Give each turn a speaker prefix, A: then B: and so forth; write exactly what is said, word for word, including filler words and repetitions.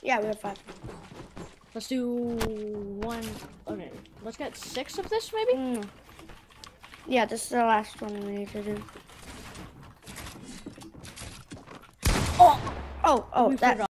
A: Yeah, we have five.
B: Let's do one. Okay, let's get six of this, maybe?
A: Mm. Yeah, this is the last one we need to do. Oh, oh, oh,
B: We
A: that.
B: forgot.